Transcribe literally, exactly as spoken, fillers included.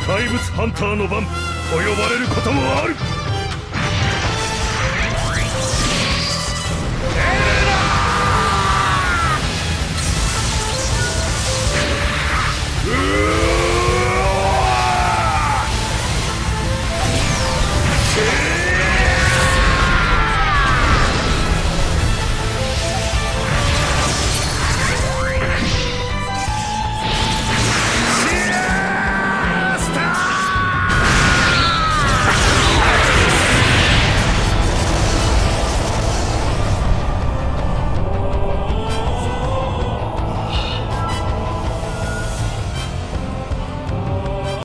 怪物ハンターの番と呼ばれることもある。